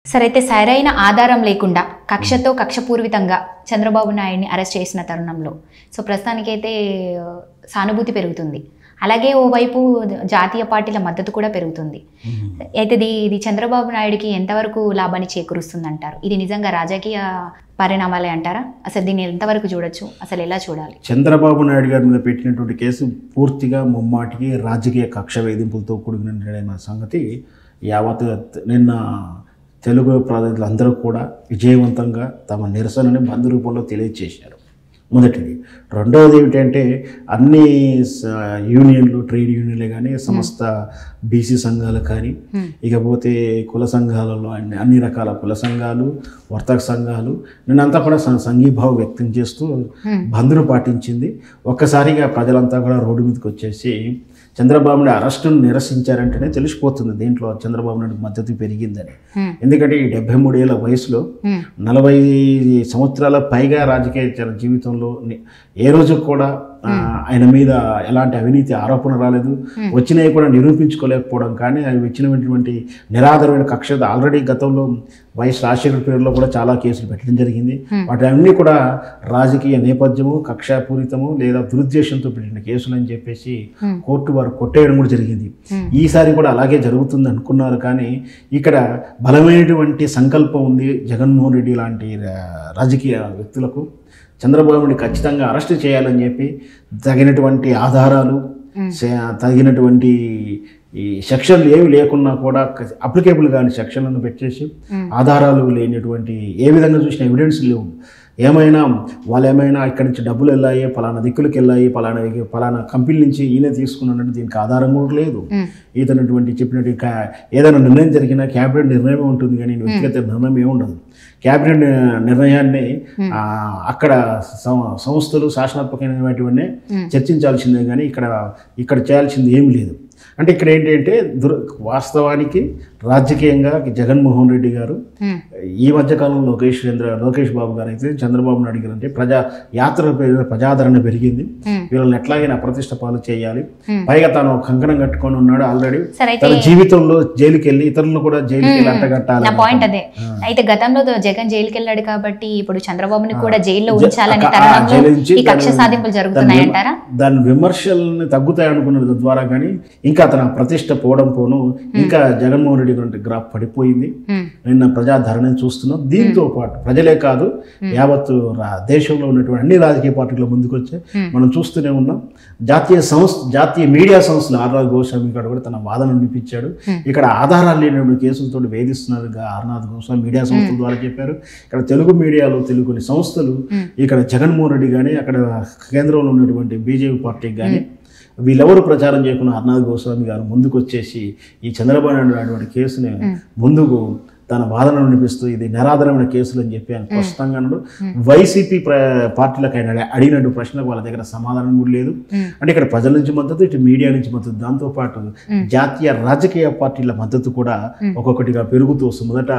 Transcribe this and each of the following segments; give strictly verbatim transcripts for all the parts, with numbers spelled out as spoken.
సరే అయితే సరైన ఆధారం లేకుండా కక్షతో కక్షపూర్వితంగా చంద్రబాబు నాయుడిని అరెస్ట్ చేసిన తరుణంలో సో ప్రస్తుతానికైతే సానుభూతి పెరుగుతుంది. అలాగే ఓవైపు జాతీయ పార్టీల మద్దతు కూడా పెరుగుతుంది. అయితే ఇది ఇది చంద్రబాబు నాయుడికి ఎంతవరకు లాభాన్ని చేకూరుస్తుంది అంటారు? ఇది నిజంగా రాజకీయ పరిణామాలే అంటారా? అసలు దీన్ని ఎంతవరకు చూడొచ్చు, అసలు ఎలా చూడాలి? చంద్రబాబు నాయుడు గారి మీద పెట్టినటువంటి కేసు పూర్తిగా ముమ్మాటికి రాజకీయ కక్ష వేధింపులతో కూడిన సంగతి యావత్ నిన్న తెలుగు ప్రాంతాలు అందరూ కూడా విజయవంతంగా తమ నిరసనని బంద్ రూపంలో తెలియజేశారు. మొదటిది. రెండవది ఏమిటంటే అన్ని యూనియన్లు, ట్రేడ్ యూనియన్లే కానీ, సమస్త బీసీ సంఘాలు కానీ, ఇకపోతే కుల సంఘాలలో అన్ని అన్ని రకాల కుల సంఘాలు, వర్తక సంఘాలు నిన్నంతా కూడా సంఘీభావం వ్యక్తం చేస్తూ బంద్ను పాటించింది. ఒక్కసారిగా ప్రజలంతా కూడా రోడ్డు మీదకి వచ్చేసి చంద్రబాబు నాయుడు అరెస్టును నిరసించారంటేనే తెలిసిపోతుంది దీంట్లో చంద్రబాబు నాయుడు మద్దతు పెరిగిందని. ఎందుకంటే ఈ డెబ్బై మూడేళ్ల వయసులో నలభై సంవత్సరాల పైగా రాజకీయ జీవితంలో ఏ రోజు కూడా ఆయన మీద ఎలాంటి అవినీతి ఆరోపణ రాలేదు. వచ్చినవి కూడా నిరూపించుకోలేకపోవడం కానీ అవి వచ్చినటువంటి నిరాధారమైన కక్ష ఆల్రెడీ గతంలో వైఎస్ రాజశేఖర పీరియడ్లో కూడా చాలా కేసులు పెట్టడం జరిగింది. వాటి అన్నీ కూడా రాజకీయ నేపథ్యము, కక్షాపూరితము లేదా దురుద్దేశంతో పెట్టిన కేసులు అని చెప్పేసి కోర్టు వారు కొట్టేయడం కూడా జరిగింది. ఈసారి కూడా అలాగే జరుగుతుంది అనుకున్నారు. కానీ ఇక్కడ బలమైనటువంటి సంకల్పం ఉంది జగన్మోహన్ రెడ్డి లాంటి రాజకీయ వ్యక్తులకు. చంద్రబాబుని ఖచ్చితంగా అరెస్ట్ చేయాలని చెప్పి తగినటువంటి ఆధారాలు, తగినటువంటి ఈ సెక్షన్లు ఏవి లేకున్నా కూడా అప్లికేబుల్ కాని సెక్షన్లను పెట్టేసి ఆధారాలు లేనటువంటి ఏ విధంగా చూసిన ఎవిడెన్స్ లేవు. ఏమైనా వాళ్ళు ఏమైనా ఇక్కడి నుంచి డబ్బులు వెళ్ళాయి, పలానా దిక్కులకు వెళ్ళాయి, పలానా పలానా కంపెనీ నుంచి ఈయన తీసుకున్నట్టు దీనికి ఆధారం కూడా లేదు. ఈతనటువంటి చెప్పినట్టు ఏదైనా నిర్ణయం జరిగినా క్యాబినెట్ నిర్ణయం ఉంటుంది కానీ వ్యక్తిగత నిర్ణయం ఏమి ఉండదు. క్యాబినెట్ నిర్ణయాన్ని అక్కడ సంస్థలు శాసనాత్మకమైనవన్నీ చర్చించాల్సిందే కానీ ఇక్కడ ఇక్కడ చేయాల్సింది ఏమి లేదు. అంటే ఇక్కడ ఏంటంటే దుర్ వాస్తవానికి రాజకీయంగా జగన్మోహన్ రెడ్డి గారు ఈ మధ్యకాలంలో లోకేష్ చంద్ర లోకేష్ బాబు గారు అయితే చంద్రబాబు నాయుడు గారు అంటే ప్రజా యాత్ర ప్రజాదరణ పెరిగింది. వీళ్ళని ఎట్లాగైనా అప్రతిష్ట పాలు చేయాలి. పైగా తాను కంకణం కట్టుకొని ఉన్నాడు ఆల్రెడీ. తన జీవితంలో జైలుకి వెళ్ళి ఇతరులను కూడా జైలుకి వెళ్ళి అంటగట్టాలి. పాయింట్ అదే. అయితే గతంలో జగన్ జైలుకి వెళ్ళాడు కాబట్టి ఇప్పుడు చంద్రబాబుని కూడా జైల్లో ఉంచాలని కక్ష సాధింపులు జరుగుతున్నాయంటారా? దాని విమర్శల్ని తగ్గుతాయి అనుకున్నది ద్వారా కానీ ఇంకా తన ప్రతిష్ట పోవడం పోను ఇంకా జగన్మోహన్ రెడ్డి గారి గ్రాఫ్ పడిపోయింది. నిన్న ప్రజాధరణని చూస్తున్నాం. దీంతో పాటు ప్రజలే కాదు యావత్తు దేశంలో ఉన్నటువంటి అన్ని రాజకీయ పార్టీల ముందుకు వచ్చే మనం చూస్తూనే ఉన్నాం. జాతీయ సంస్థ జాతీయ మీడియా సంస్థలు ఆర్నాథ్ గోస్వామి గారు కూడా తన వాదన వినిపించాడు. ఇక్కడ ఆధారాలు లేనటువంటి కేసులతో వేధిస్తున్నారు ఆర్నాథ్ గోస్వామి మీడియా సంస్థల ద్వారా చెప్పారు. ఇక్కడ తెలుగు మీడియాలో తెలుగు కొన్ని సంస్థలు ఇక్కడ జగన్మోహన్ రెడ్డి కానీ అక్కడ కేంద్రంలో ఉన్నటువంటి బీజేపీ పార్టీకి కానీ వీళ్ళెవరు ప్రచారం చేయకుండా అర్నాథ్ గోస్వామి గారు ముందుకు వచ్చేసి ఈ చంద్రబాబు నాయుడు అటువంటి కేసుని ముందుకు తన వాదన వినిపిస్తూ ఇది నిరాధారమైన కేసులు అని చెప్పి ఆయన స్పష్టంగా వైసీపీ పార్టీలకు ఆయన అడిగినట్టు ప్రశ్నలకు వాళ్ళ దగ్గర సమాధానం కూడా లేదు. అంటే ఇక్కడ ప్రజల నుంచి మద్దతు, ఇటు మీడియా నుంచి మద్దతు, దాంతోపాటు జాతీయ రాజకీయ పార్టీల మద్దతు కూడా ఒక్కొక్కటిగా పెరుగుతూ వస్తుంది. మొదట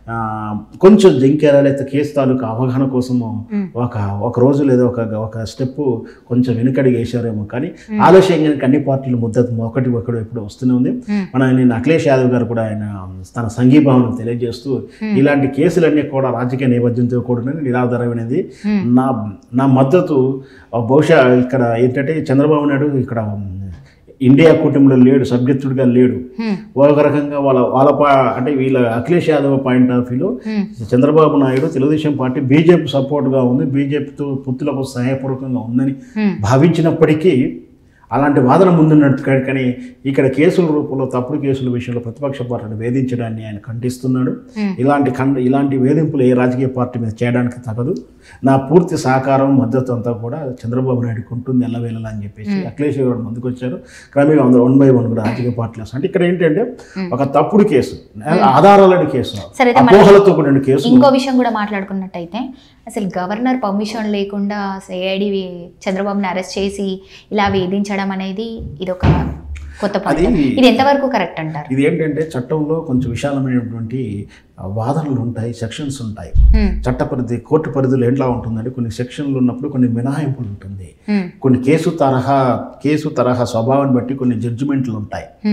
కొంచెం జంకేరా లేదా కేసు తాలూకు అవగాహన కోసము ఒక ఒక రోజు లేదా ఒక ఒక స్టెప్ కొంచెం వెనుకడిగి వేశారేమో కానీ ఆలస్యంగా అన్ని పార్టీల మద్దతు ఒకటి ఒకటి ఎప్పుడు వస్తూనే ఉంది. మన నేను అఖిలేష్ యాదవ్ గారు కూడా ఆయన తన సంఘీభావం తెలియజేస్తూ ఇలాంటి కేసులన్నీ కూడా రాజకీయ నేపథ్యంతో కూడిన నిరాధారమైనది. నా నా మద్దతు బహుశా ఇక్కడ ఏంటంటే చంద్రబాబు నాయుడు ఇక్కడ ఇండియా కూటమిలో లేడు, సభ్యత్వుడిగా లేడు. ఒక రకంగా వాళ్ళ వాళ్ళ అంటే వీళ్ళ అఖిలేష్ యాదవ్ పాయింట్ ఆఫ్ వ్యూలో చంద్రబాబు నాయుడు తెలుగుదేశం పార్టీ బీజేపీ సపోర్ట్గా ఉంది, బీజేపీతో పొత్తులకు సహాయపూర్వకంగా ఉందని భావించినప్పటికీ అలాంటి వాదన ముందున్నట్టు కానీ ఇక్కడ కేసుల రూపంలో తప్పుడు కేసుల విషయంలో ప్రతిపక్ష పార్టీని వేధించడాన్ని ఆయన ఖండిస్తున్నాడు. ఇలాంటి ఖండ ఇలాంటి వేధింపులు ఏ రాజకీయ పార్టీ మీద చేయడానికి తగదు. నా పూర్తి సహకారం మద్దతు అంతా కూడా చంద్రబాబు నాయుడుకి ఉంటుంది ఎల్లవేళలా అని చెప్పేసి అఖిలేష్ గారు ముందుకు వచ్చారు. క్రమేగా అందరూ వన్ బై వన్ కూడా రాజకీయ పార్టీలు అంటే ఇక్కడ ఏంటంటే ఒక తప్పుడు కేసు, ఆధారాలని కేసు, అపోహలతో కూడిన కేసు. ఇంకో విషయం కూడా మాట్లాడుకున్నట్టయితే అసలు గవర్నర్ పర్మిషన్ లేకుండా ఏఐడి చంద్రబాబుని అరెస్ట్ చేసి ఇలా వేధించడం అనేది ఇది ఒక కొత్త పద్ధతి. ఇది ఎంతవరకు కరెక్ట్ అంటారు? ఇది ఏంటంటే చట్టంలో కొంచెం విశాలమైనటువంటి వాదనలు ఉంటాయి, సెక్షన్స్ ఉంటాయి. చట్ట పరిధి కోర్టు పరిధిలో ఎట్లా ఉంటుందంటే కొన్ని సెక్షన్లు ఉన్నప్పుడు కొన్ని మినహాయింపులు ఉంటుంది. కొన్ని కేసు తరహా కేసు తరహా స్వభావాన్ని బట్టి కొన్ని జడ్జిమెంట్లు ఉంటాయి.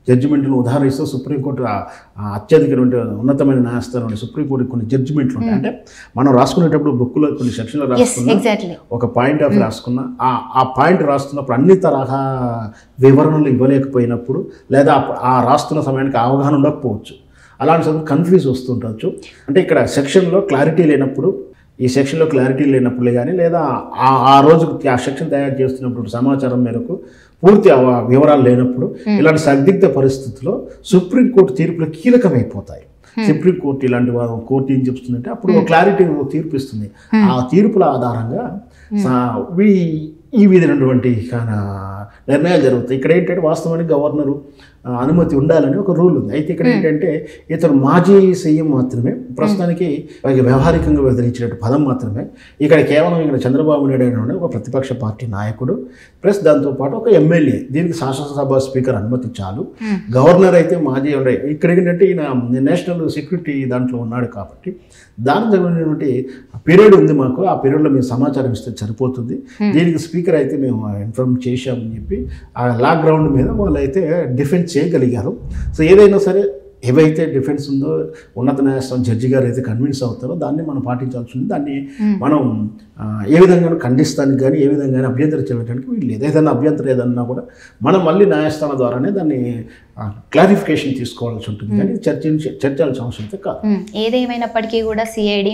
జడ్జిమెంట్లను ఉదాహరిస్తూ సుప్రీంకోర్టు ఆ- ఆ అత్యధిక ఉన్నతమైన న్యాయస్థానం సుప్రీంకోర్టు కొన్ని జడ్జిమెంట్లు ఉంటాయి. అంటే మనం రాసుకునేటప్పుడు బుక్లో కొన్ని సెక్షన్లు రాసుకున్న ఎగ్జాక్ట్లీ. ఒక పాయింట్ ఆఫ్ రాసుకున్న ఆ ఆ పాయింట్ రాస్తున్నప్పుడు అన్ని తరహా వివరణలు ఇవ్వలేకపోయినప్పుడు లేదా ఆ- ఆ రాస్తున్న సమయానికి అవగాహన ఉండకపోవచ్చు. అలాంటి సమయంలో కన్ఫ్యూజ్ వస్తుండొచ్చు. అంటే ఇక్కడ సెక్షన్లో క్లారిటీ లేనప్పుడు ఈ సెక్షన్లో క్లారిటీ లేనప్పుడే కానీ లేదా ఆ ఆ రోజు ఆ సెక్షన్ తయారు చేస్తున్నప్పుడు సమాచారం మేరకు పూర్తి అవ- వివరాలు లేనప్పుడు ఇలాంటి సందిగ్ధ పరిస్థితుల్లో సుప్రీంకోర్టు తీర్పులు కీలకమైపోతాయి. సుప్రీంకోర్టు ఇలాంటి వా- కోర్టు ఏం చెప్తుందంటే అప్పుడు క్లారిటీ తీర్పు ఇస్తుంది. ఆ తీర్పుల ఆధారంగా సా- వీ- ఈ విధమైనటువంటి నిర్ణయాలు జరుగుతాయి. ఇక్కడ ఏంటంటే వాస్తవానికి గవర్నరు ఆ, అనుమతి ఉండాలని ఒక రూల్ ఉంది. అయితే ఇక్కడ ఏంటంటే ఇతను మాజీ సీఎం మాత్రమే ప్రస్తుతానికి వారికి వ్యవహారికంగా వ్యవహరించినట్టు పదం మాత్రమే. ఇక్కడ కేవలం ఇక్కడ చంద్రబాబు నాయుడు అయిన ఒక ప్రతిపక్ష పార్టీ నాయకుడు ప్లస్ దాంతోపాటు ఒక ఎమ్మెల్యే దీనికి శాసనసభ స్పీకర్ అనుమతి చాలు. గవర్నర్ అయితే మాజీ ఉండే ఇక్కడ ఏంటంటే ఈయన నేషనల్ సెక్యూరిటీ దాంట్లో ఉన్నాడు కాబట్టి దానికి తగినటువంటి పీరియడ్ ఉంది మాకు. ఆ పీరియడ్లో మేము సమాచారం ఇస్తే సరిపోతుంది. దీనికి స్పీకర్ అయితే మేము ఇన్ఫార్మ్ చేశామని చెప్పి ఆ లా గ్రౌండ్ మీద వాళ్ళు అయితే డిఫెన్స్ చేయగలిగారు. సో ఏదైనా సరే ఏవైతే డిఫెన్స్ ఉందో ఉన్నత న్యాయస్థానం జడ్జి గారు అయితే కన్విన్స్ అవుతారో దాన్ని మనం పాటించాల్సి ఉంది. దాన్ని మనం ఆ, ఏ విధంగా ఖండిస్తానికి కానీ ఏ విధంగా అభ్యంతరం చేయడానికి వీళ్ళు లేదు. ఏదైనా అభ్యంతరం ఏదన్నా కూడా మనం మళ్ళీ న్యాయస్థానం ద్వారానే దాన్ని క్లారిఫికేషన్ తీసుకోవాల్సి ఉంటుంది. కానీ చర్చించి చర్చాల్సిన అవసరం అయితే కాదు. ఉమ్, ఏదేమైనప్పటికీ కూడా సిఐడి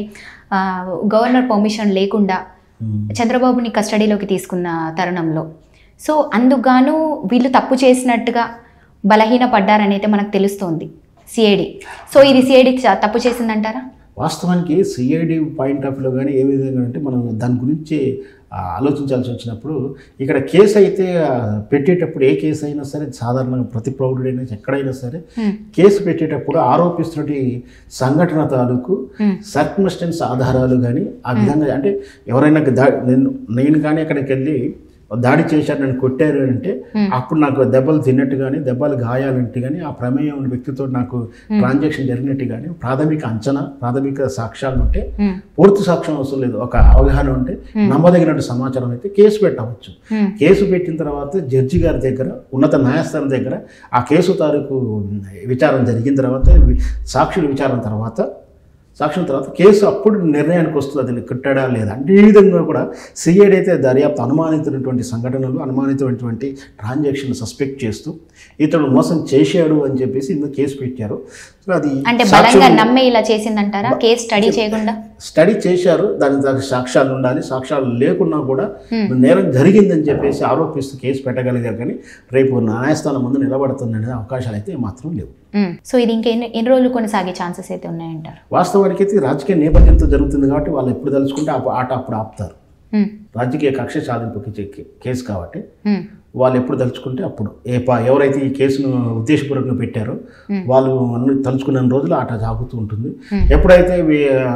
గవర్నర్ పర్మిషన్ లేకుండా చంద్రబాబుని కస్టడీలోకి తీసుకున్న తరుణంలో సో అందుకుగాను వీళ్ళు తప్పు చేసినట్టుగా బలహీన పడ్డారని అయితే మనకు తెలుస్తోంది సిఐడి. సో ఇది సిఐడి తప్పు చేసిందంటారా? వాస్తవానికి సిఐడి పాయింట్ ఆఫ్ వ్యూలో కానీ ఏ విధంగా అంటే మనం దాని గురించి ఆ, ఆలోచించాల్సి వచ్చినప్పుడు ఇక్కడ కేసు అయితే ఆ, పెట్టేటప్పుడు ఏ కేసు అయినా సరే సాధారణంగా ప్రతి పౌరుడైనా ఎక్కడైనా సరే కేసు పెట్టేటప్పుడు ఆరోపిస్తున్నటి సంఘటన తాలూకు సర్కమ్స్టెన్స్ ఆధారాలు కానీ ఆ విధంగా అంటే ఎవరైనా దా నేను నేను కానీ అక్కడికి వెళ్ళి దాడి చేశారు నన్ను కొట్టారు అంటే అప్పుడు నాకు దెబ్బలు తిన్నట్టు కానీ దెబ్బలు గాయాలంటే కానీ ఆ ప్రమేయం ఉన్న వ్యక్తితో నాకు ట్రాన్సాక్షన్ జరిగినట్టు కానీ ప్రాథమిక అంచనా ప్రాథమిక సాక్ష్యాలు ఉంటే పూర్తి సాక్ష్యం అవసరం లేదు. ఒక అవగాహన ఉంటే నమ్మదగినట్టు సమాచారం అయితే కేసు పెట్టవచ్చు. కేసు పెట్టిన తర్వాత జడ్జి గారి దగ్గర ఉన్నత న్యాయస్థానం దగ్గర ఆ కేసు తాలూకు విచారణ జరిగిన తర్వాత సాక్షుల విచారణ తర్వాత సాక్ష్యం తర్వాత కేసు అప్పుడు నిర్ణయానికి వస్తుంది అది కట్టాడా లేదా అంటే ఈ విధంగా కూడా సిఐడి అయితే దర్యాప్తు అనుమానితమైనటువంటి సంఘటనలు అనుమానితమైనటువంటి ట్రాన్సాక్షన్ సస్పెక్ట్ చేస్తూ ఇతడు మోసం చేశాడు అని చెప్పేసి ఇందులో కేసు పెట్టారు. అది అంటే బలంగా నమ్మే ఇలా చేసిందంటారా? కేసు స్టడీ చేయకుండా స్టడీ చేశారు. దాని దానికి సాక్ష్యాలు ఉండాలి. సాక్ష్యాలు లేకున్నా కూడా నేరం జరిగిందని చెప్పేసి ఆరోపిస్తూ కేసు పెట్టగలిగారు. కానీ రేపు న్యాయస్థానం ముందు నిలబడుతుందనే అవకాశాలు అయితే మాత్రం లేవు. సో ఇది ఇంకా ఎన్ని ఎన్ని రోజులు కొనసాగే ఛాన్సెస్ అయితే ఉన్నాయంటారు? వాస్తవానికి అయితే రాజకీయ నేపథ్యంతో జరుగుతుంది కాబట్టి వాళ్ళు ఎప్పుడు తలుచుకుంటే ఆ ఆట అప్పుడు ఆపుతారు. రాజకీయ కక్ష సాధింపు కే- కేసు కాబట్టి వాళ్ళు ఎప్పుడు తలుచుకుంటే అప్పుడు ఏ పా ఎవరైతే ఈ కేసును ఉద్దేశపూర్వకంగా పెట్టారో వాళ్ళు అన్ని తలుచుకున్న రోజులు ఆట సాగుతూ ఉంటుంది. ఎప్పుడైతే వీ- ఆ,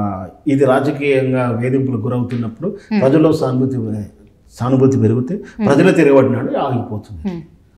ఇది రాజకీయంగా వేధింపులకు గురవుతున్నప్పుడు ప్రజల్లో సానుభూతి సానుభూతి పెరిగితే ప్రజల తిరగబడినాడు ఆగిపోతుంది.